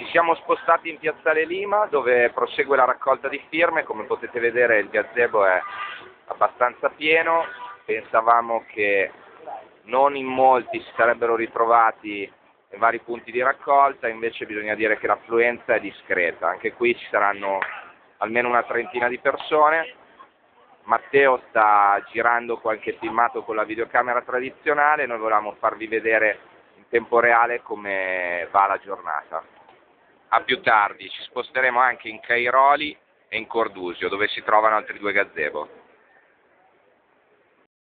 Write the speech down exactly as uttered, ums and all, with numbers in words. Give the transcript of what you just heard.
Ci siamo spostati in Piazzale Lima dove prosegue la raccolta di firme. Come potete vedere il gazebo è abbastanza pieno, pensavamo che non in molti si sarebbero ritrovati nei vari punti di raccolta, invece bisogna dire che l'affluenza è discreta. Anche qui ci saranno almeno una trentina di persone. Matteo sta girando qualche filmato con la videocamera tradizionale, noi volevamo farvi vedere in tempo reale come va la giornata. A più tardi, ci sposteremo anche in Cairoli e in Cordusio, dove si trovano altri due gazebo.